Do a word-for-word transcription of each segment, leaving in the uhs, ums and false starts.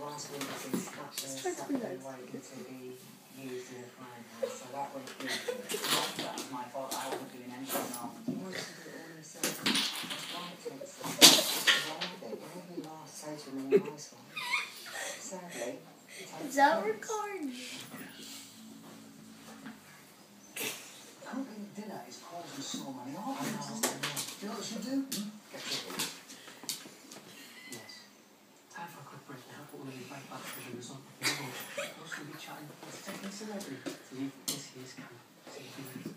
last week is actually Saturday waiting to be used in the frying pan, so that would be not that was my fault. I wasn't doing anything wrong. He wants to do it all himself. That's why it takes so long. What's wrong with it? Whenever you last say to me a nice one, sadly, it takes Is that recording? Cooking dinner is causing so many arguments, isn't it? Do you know what you should do? Hmm? Get your food. Yes. Time for a quick break now, but we'll be right back for the result of the world. We'll also be chatting with the second celebrity to leave this year's camp. See you later.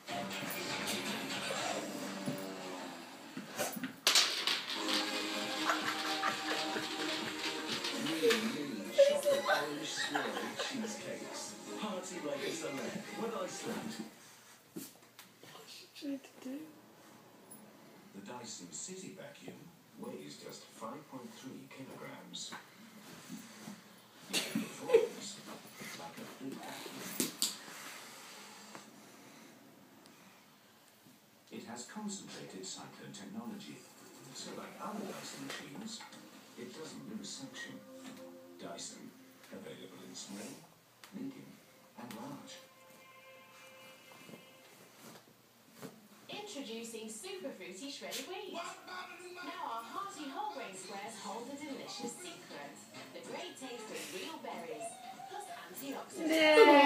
Chocolate Irish swirl cheesecakes. Party like a celeb with Iceland. What to do? The Dyson City Vacuum weighs just five point three kilograms. It performs like a big vacuum. It has concentrated cyclone technology, so like other Dyson machines, it doesn't lose suction. Dyson, available in small, medium, and large. Introducing Super Fruity Shredded Wheat. Now our hearty whole grain squares hold a delicious secret. The great taste of real berries, plus antioxidants.